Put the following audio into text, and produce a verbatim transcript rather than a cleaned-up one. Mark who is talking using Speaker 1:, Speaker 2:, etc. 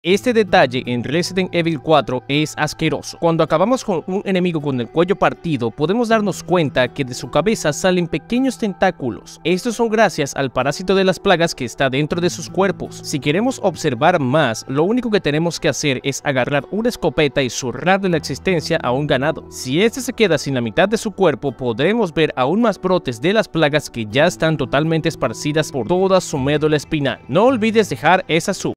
Speaker 1: Este detalle en Resident Evil cuatro es asqueroso. Cuando acabamos con un enemigo con el cuello partido, podemos darnos cuenta que de su cabeza salen pequeños tentáculos. Estos son gracias al parásito de las plagas que está dentro de sus cuerpos. Si queremos observar más, lo único que tenemos que hacer es agarrar una escopeta y zurrarle la existencia a un ganado. Si este se queda sin la mitad de su cuerpo, podremos ver aún más brotes de las plagas que ya están totalmente esparcidas por toda su médula espinal. No olvides dejar esa sub.